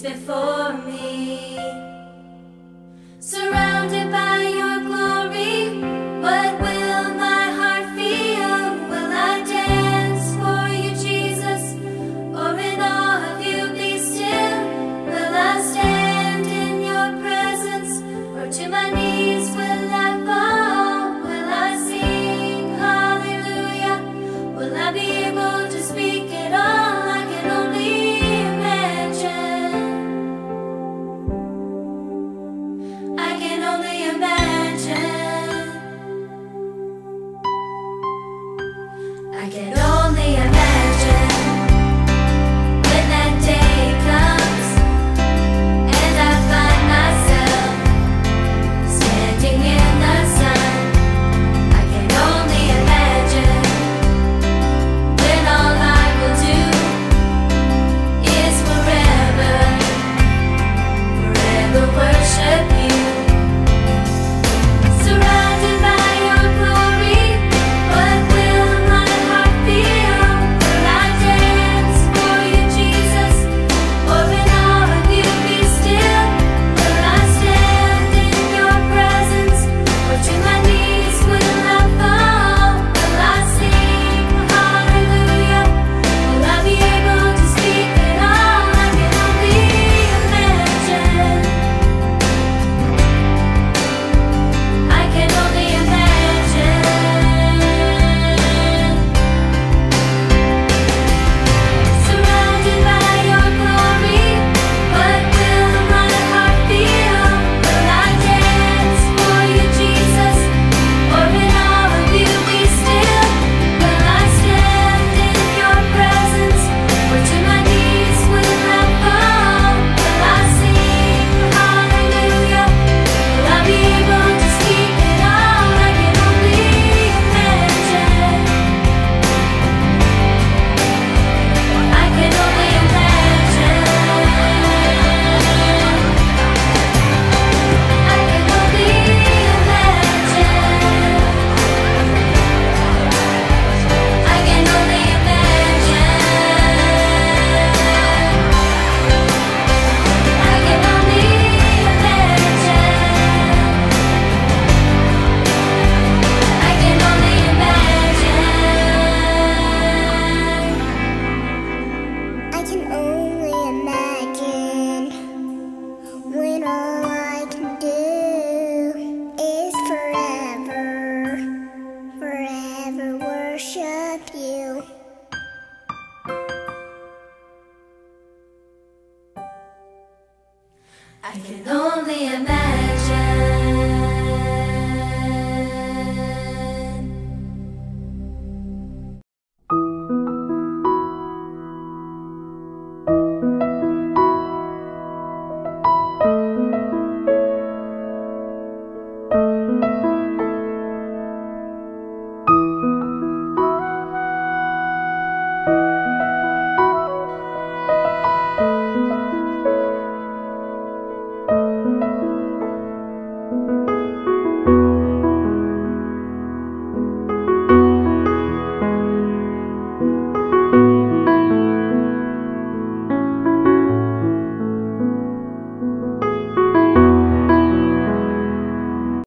before me. Surrounded by your glory, what will my heart feel? Will I dance for you, Jesus, or in awe of you be still? Will I stand in your presence, or to my knees will I fall? Will I sing hallelujah? Will I be able to speak at all? I can only imagine. I can only imagine. I can only imagine when that day comes and I find myself standing in the sun. I can only imagine when all I will do is forever, forever worship you. Surrounded by your glory, what will my heart feel? Will I dance for you, Jesus, or in awe of you be still? Will I stand in your presence, or to my knees will I fall? Will I sing hallelujah? Will I be able to speak at all? I can only imagine. I can only imagine. Surrounded by your glory, what will my heart feel? Will I dance for you, Jesus, or in awe of you be still? Will I stand in your presence, or to my knees will I fall? Will I sing hallelujah? Will I be able to speak at all? I can only imagine. I can only imagine. I can only imagine. I can only imagine. I can only imagine. I can only imagine. I can only imagine when all I can do is forever, forever worship you. I can only imagine.